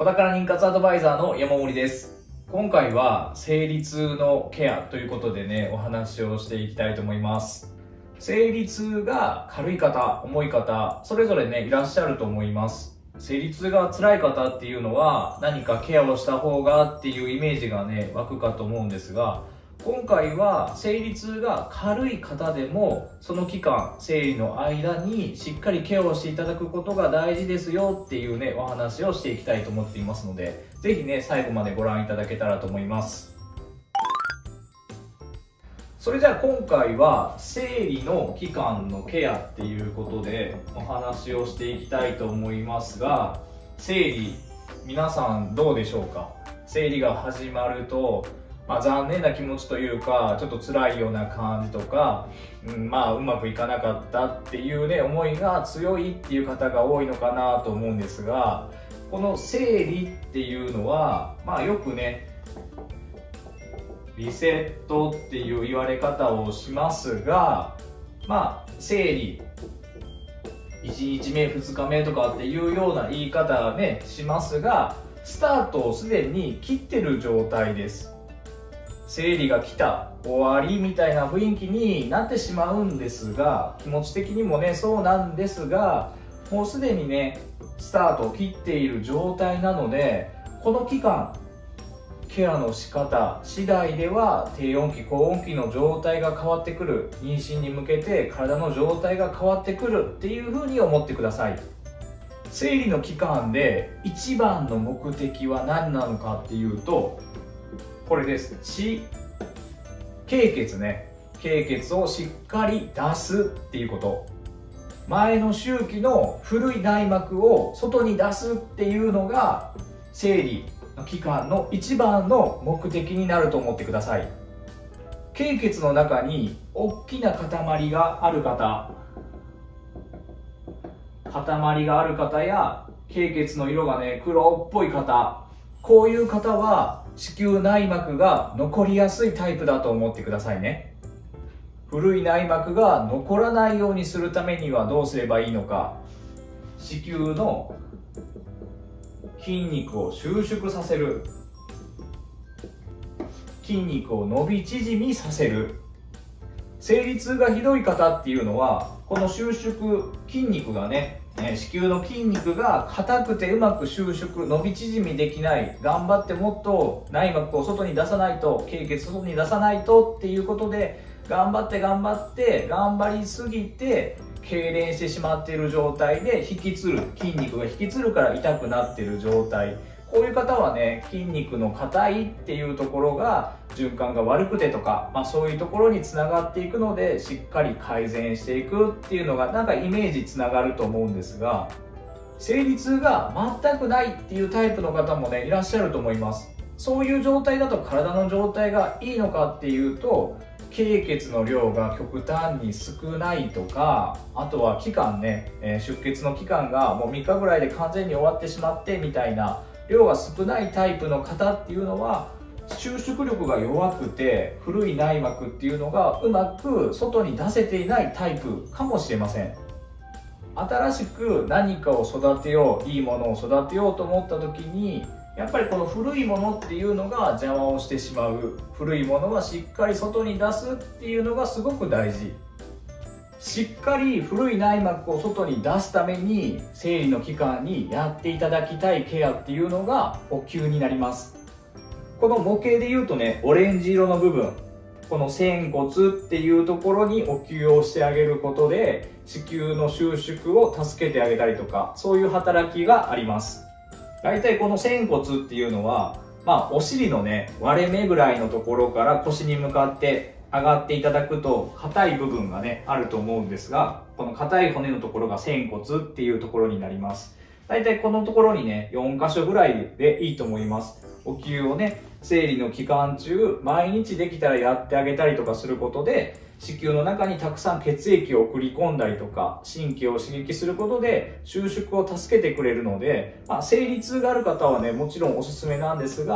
子宝妊活アドバイザーの山森です。今回は生理痛のケアということでね、お話をしていきたいと思います。生理痛が軽い方、重い方、それぞれね、いらっしゃると思います。生理痛が辛い方っていうのは何かケアをした方がっていうイメージがね、湧くかと思うんですが、今回は生理痛が軽い方でもその期間、生理の間にしっかりケアをしていただくことが大事ですよっていうね、お話をしていきたいと思っていますので、ぜひね、最後までご覧いただけたらと思います。それじゃあ今回は生理の期間のケアっていうことでお話をしていきたいと思いますが、生理、皆さんどうでしょうか？生理が始まると残念な気持ちというか、ちょっと辛いような感じとか、うまくいかなかったっていうね、思いが強いっていう方が多いのかなと思うんですが、この生理っていうのは、よくね、リセットっていう言われ方をしますが、生理、1日目、2日目とかっていうような言い方はね、しますが、スタートをすでに切ってる状態です。生理が来た、終わりみたいな雰囲気になってしまうんですが、気持ち的にもね、そうなんですが、もうすでにね、スタートを切っている状態なので、この期間、ケアの仕方次第では低温期、高温期の状態が変わってくる、妊娠に向けて体の状態が変わってくるっていうふうに思ってください。生理の期間で一番の目的は何なのかっていうと、これです。経血ね。経血をしっかり出すっていうこと。前の周期の古い内膜を外に出すっていうのが生理の期間の一番の目的になると思ってください。経血の中に大きな塊がある方、や経血の色がね、黒っぽい方、こういう方は子宮内膜が残りやすいタイプだと思ってくださいね。古い内膜が残らないようにするためにはどうすればいいのか。子宮の筋肉を収縮させる。筋肉を伸び縮みさせる。生理痛がひどい方っていうのは、この収縮、筋肉がね、子宮の筋肉が硬くてうまく収縮、伸び縮みできない、頑張ってもっと内膜を外に出さないと、経血外に出さないとっていうことで、頑張りすぎて痙攣してしまっている状態で引きつる、筋肉が引きつるから痛くなっている状態。こういう方はね、筋肉の硬いっていうところが循環が悪くてとか、そういうところにつながっていくので、しっかり改善していくっていうのがなんかイメージつながると思うんですが、生理痛が全くないっていうタイプの方もね、いらっしゃると思います。そういう状態だと体の状態がいいのかっていうと、経血の量が極端に少ないとか、あとは期間ね、出血の期間がもう3日ぐらいで完全に終わってしまってみたいな、量が少ないタイプの方っていうのは収縮力が弱くて古い内膜っていうのがうまく外に出せていないタイプかもしれません。新しく何かを育てよう、いいものを育てようと思った時に、やっぱりこの古いものっていうのが邪魔をしてしまう。古いものはしっかり外に出すっていうのがすごく大事。しっかり古い内膜を外に出すために生理の期間にやっていただきたいケアっていうのがお灸になります。この模型で言うとね、オレンジ色の部分、この仙骨っていうところにお灸をしてあげることで子宮の収縮を助けてあげたりとか、そういう働きがあります。大体この仙骨っていうのは、お尻のね、割れ目ぐらいのところから腰に向かって上がっていただくと硬い部分がね、あると思うんですが、この硬い骨のところが仙骨っていうところになります。大体このところにね、4箇所ぐらいでいいと思います。お灸をね、生理の期間中、毎日できたらやってあげたりとかすることで、子宮の中にたくさん血液を送り込んだりとか、神経を刺激することで収縮を助けてくれるので、生理痛がある方はね、もちろんおすすめなんですが、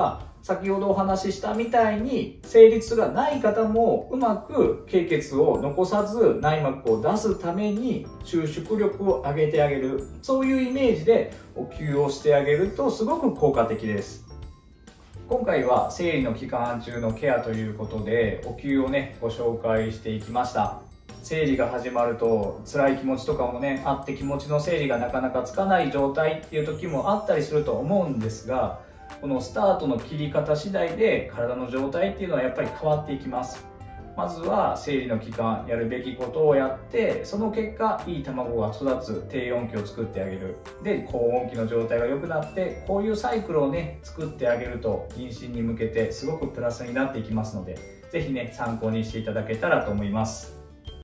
先ほどお話ししたみたいに生理痛がない方もうまく経血を残さず内膜を出すために収縮力を上げてあげる、そういうイメージでお灸をしてあげるとすごく効果的です。今回は生理の期間中のケアということでお灸をねご紹介していきました。生理が始まると辛い気持ちとかもねあって、気持ちの整理がなかなかつかない状態っていう時もあったりすると思うんですが、このスタートの切り方次第で体の状態っていうのはやっぱり変わっていきます。まずは生理の期間やるべきことをやって、その結果いい卵が育つ低温期を作ってあげる、で高温期の状態が良くなって、こういうサイクルをね作ってあげると妊娠に向けてすごくプラスになっていきますので、是非ね参考にしていただけたらと思います。